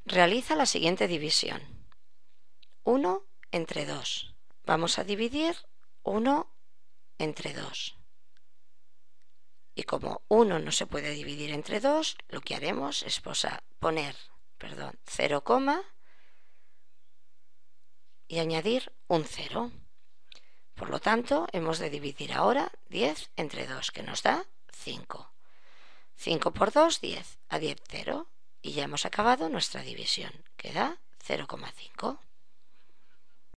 Realiza la siguiente división. 1 entre 2. Vamos a dividir 1 entre 2. Y como 1 no se puede dividir entre 2, lo que haremos es poner 0, y añadir un 0. Por lo tanto, hemos de dividir ahora 10 entre 2, que nos da 5. 5 por 2, 10. A 10, 0. Y ya hemos acabado nuestra división, que da 0,5.